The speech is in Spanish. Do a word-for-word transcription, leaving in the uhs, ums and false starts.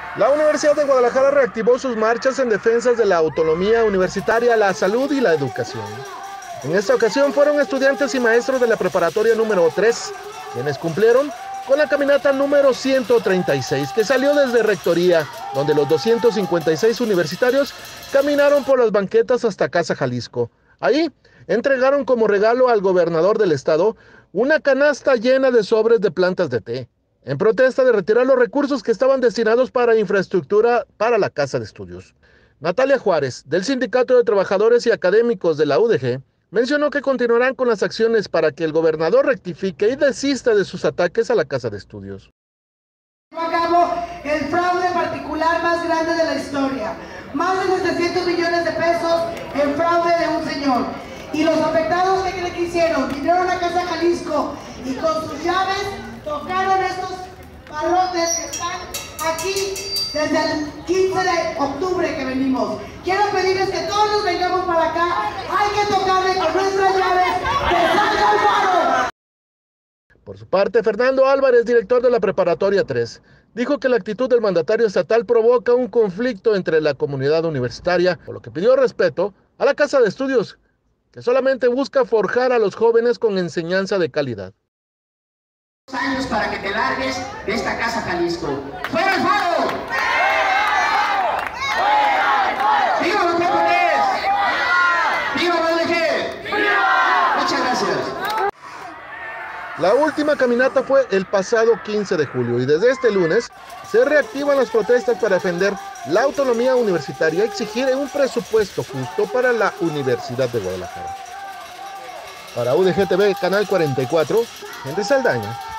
La Universidad de Guadalajara reactivó sus marchas en defensa de la autonomía universitaria, la salud y la educación. En esta ocasión fueron estudiantes y maestros de la preparatoria número tres, quienes cumplieron con la caminata número ciento treinta y seis, que salió desde Rectoría, donde los doscientos cincuenta y seis universitarios caminaron por las banquetas hasta Casa Jalisco. Ahí entregaron como regalo al gobernador del estado una canasta llena de sobres de plantas de té, en protesta de retirar los recursos que estaban destinados para infraestructura para la Casa de Estudios. Natalia Juárez, del Sindicato de Trabajadores y Académicos de la U D G, mencionó que continuarán con las acciones para que el gobernador rectifique y desista de sus ataques a la Casa de Estudios. A cabo el fraude particular más grande de la historia, más de setecientos millones de pesos en fraude de un señor. Y los afectados, ¿qué creen que hicieron? Vinieron a Casa Jalisco y con sus llaves tocaron estos barrotes que están aquí desde el quince de octubre que venimos. Quiero pedirles que todos nos vengamos para acá. Hay que tocarle con nuestras llaves que salga el paro. Por su parte, Fernando Álvarez, director de la Preparatoria tres, dijo que la actitud del mandatario estatal provoca un conflicto entre la comunidad universitaria, por lo que pidió respeto a la Casa de Estudios, que solamente busca forjar a los jóvenes con enseñanza de calidad. Años para que te largues de esta Casa Jalisco. ¡Fuera el faro! ¡Viva los japoneses! ¡Viva la U D G! Muchas gracias. La última caminata fue el pasado quince de julio y desde este lunes se reactivan las protestas para defender la autonomía universitaria y exigir un presupuesto justo para la Universidad de Guadalajara. Para U D G T V, Canal cuarenta y cuatro, Henry Saldaña.